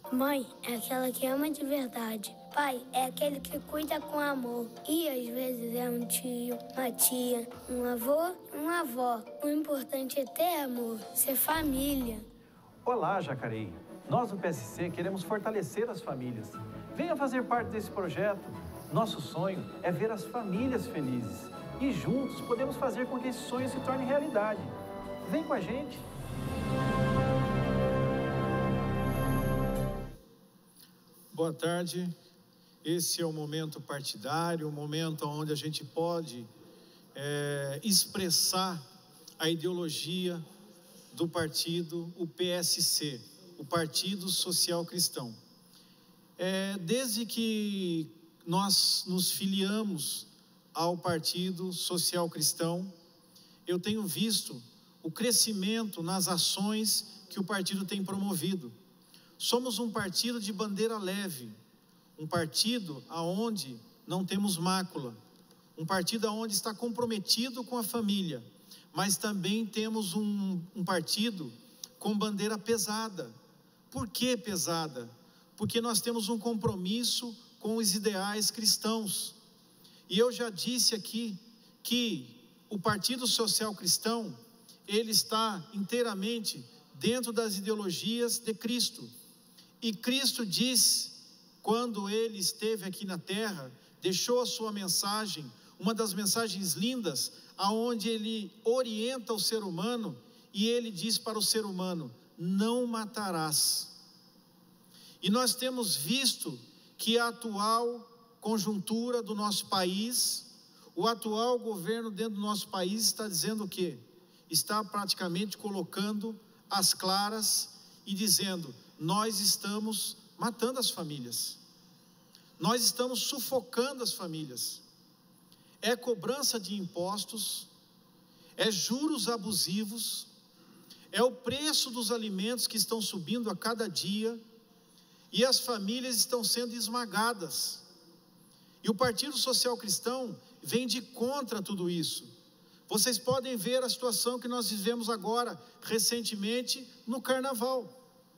Mãe é aquela que ama de verdade. Pai é aquele que cuida com amor. E às vezes é um tio, uma tia, um avô, uma avó. O importante é ter amor, ser família. Olá, Jacareí. Nós do PSC queremos fortalecer as famílias. Venha fazer parte desse projeto. Nosso sonho é ver as famílias felizes. E juntos podemos fazer com que esse sonho se torne realidade. Vem com a gente. Boa tarde. Esse é o momento partidário, o momento onde a gente pode expressar a ideologia do partido, o PSC, o Partido Social Cristão. Desde que nós nos filiamos ao Partido Social Cristão, eu tenho visto o crescimento nas ações que o partido tem promovido. Somos um partido de bandeira leve, um partido aonde não temos mácula, um partido aonde está comprometido com a família, mas também temos um partido com bandeira pesada. Por que pesada? Porque nós temos um compromisso com os ideais cristãos. E eu já disse aqui que o Partido Social Cristão, ele está inteiramente dentro das ideologias de Cristo. E Cristo diz, quando ele esteve aqui na terra, deixou a sua mensagem, uma das mensagens lindas, aonde ele orienta o ser humano, e ele diz para o ser humano: não matarás. E nós temos visto que a atual conjuntura do nosso país, o atual governo dentro do nosso país está dizendo o quê? Está praticamente colocando as claras e dizendo: nós estamos matando as famílias, nós estamos sufocando as famílias, é cobrança de impostos, é juros abusivos, é o preço dos alimentos que estão subindo a cada dia, e as famílias estão sendo esmagadas, e o Partido Social Cristão vem de contra tudo isso. Vocês podem ver a situação que nós vivemos agora, recentemente, no Carnaval.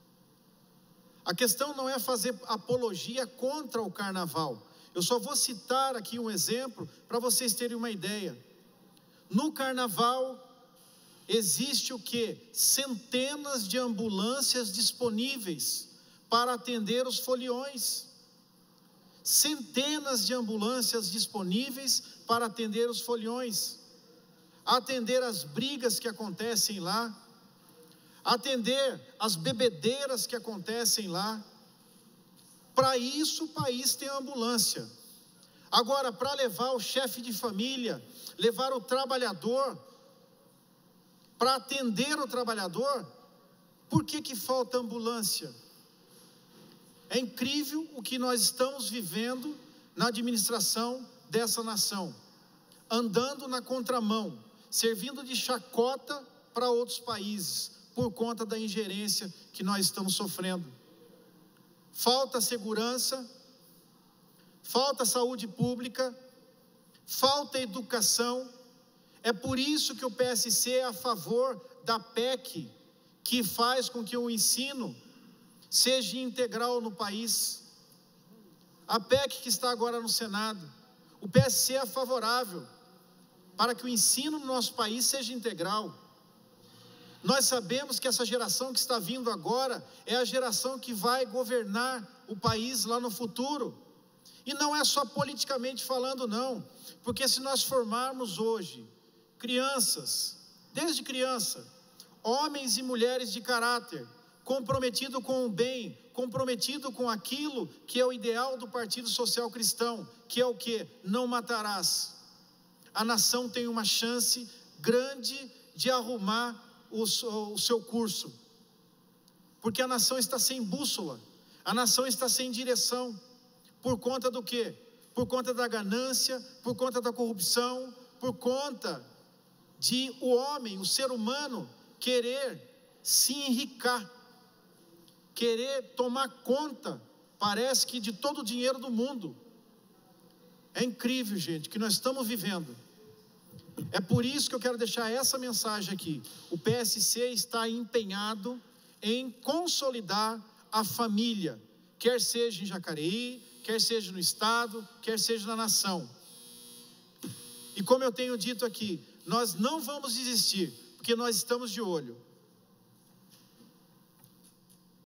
A questão não é fazer apologia contra o Carnaval. Eu só vou citar aqui um exemplo para vocês terem uma ideia. No Carnaval, existe o quê? Centenas de ambulâncias disponíveis para atender os foliões. Centenas de ambulâncias disponíveis para atender os foliões, atender as brigas que acontecem lá, atender as bebedeiras que acontecem lá. Para isso o país tem ambulância. Agora, para levar o chefe de família, levar o trabalhador, para atender o trabalhador, por que falta ambulância? É incrível o que nós estamos vivendo na administração dessa nação, andando na contramão, servindo de chacota para outros países, por conta da ingerência que nós estamos sofrendo. Falta segurança, falta saúde pública, falta educação. É por isso que o PSC é a favor da PEC, que faz com que o ensino seja integral no país. A PEC que está agora no Senado, o PSC é favorável para que o ensino no nosso país seja integral. Nós sabemos que essa geração que está vindo agora é a geração que vai governar o país lá no futuro. E não é só politicamente falando não, porque se nós formarmos hoje crianças, desde criança, homens e mulheres de caráter, comprometido com o bem, comprometido com aquilo que é o ideal do Partido Social Cristão, que é o quê? Não matarás. A nação tem uma chance grande de arrumar o seu curso, porque a nação está sem bússola, a nação está sem direção, por conta do quê? Por conta da ganância, por conta da corrupção, por conta de o homem, o ser humano, querer se enricar, querer tomar conta, parece que de todo o dinheiro do mundo. É incrível, gente, que nós estamos vivendo. É por isso que eu quero deixar essa mensagem aqui. O PSC está empenhado em consolidar a família, quer seja em Jacareí, quer seja no estado, quer seja na nação. E como eu tenho dito aqui, nós não vamos desistir, porque nós estamos de olho.